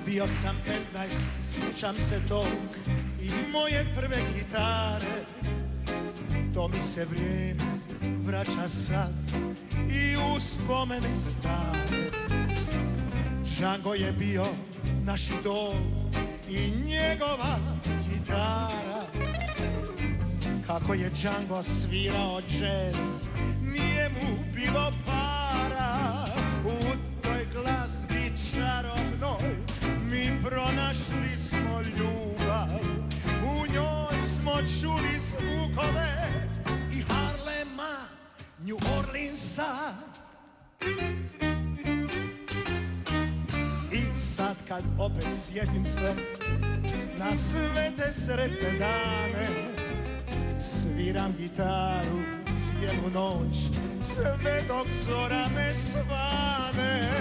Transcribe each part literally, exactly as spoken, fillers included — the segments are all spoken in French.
Bio sam petnaest, sjećam se tog i moje prve gitare. To mi se vrijeme vraća sad i uspomene stare. Django je bio naš idol i njegova gitara. Kako je Django svirao džez, nije mu bilo para. U toj glazbi čarobnoj mi pronašli smo ljubav. U njoj smo čuli zvukove i Harlema, New Orleansa. I sad kad opet sjetim se na sve te sretne dane, sviram gitaru cijelu noć sve dok zora ne svane.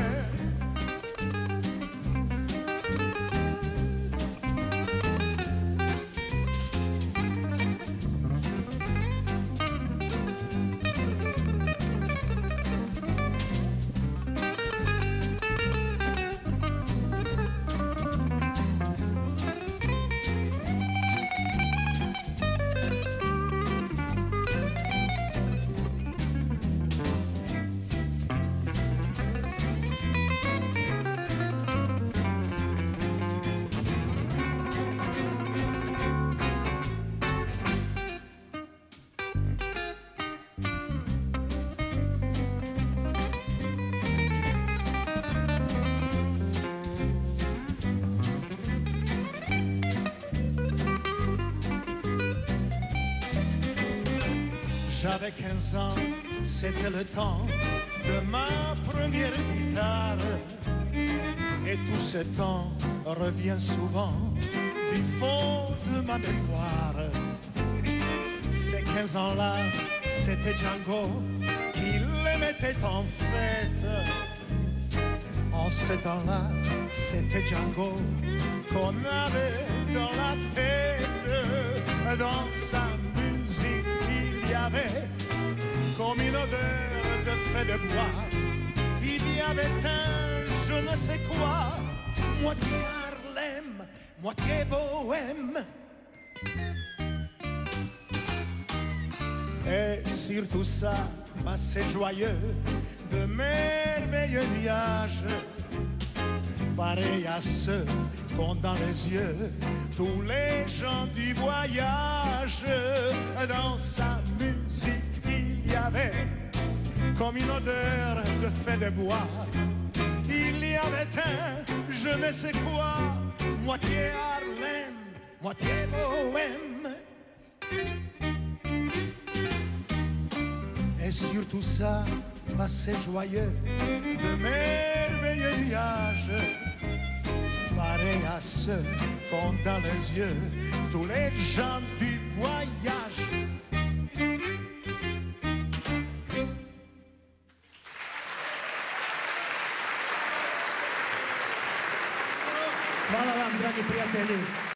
J'avais quinze ans, c'était le temps de ma première guitare. Et tout ce temps revient souvent du fond de ma mémoire. Ces quinze ans-là, c'était Django qui les mettait en fête. En ce temps-là, c'était Django qu'on avait dans la tête. Dans sa musique, il y avait comme une odeur de feu de bois. Il y avait un je ne sais quoi, moitié Harlem, moitié bohème. Et sur tout ça, passé joyeux, de merveilleux nuages, pareil à ceux qu'ont dans les yeux tous les gens du voyage. Dans sa musique, il y avait comme une odeur de feu de bois. Il y avait un je ne sais quoi, moitié Harlem, moitié bohème. Et sur tout ça, passé joyeux, de merveilleux nuages, pareil à ceux qu'ont dans les yeux tous les gens du voyage. Hvala vam, dragi prijatelji.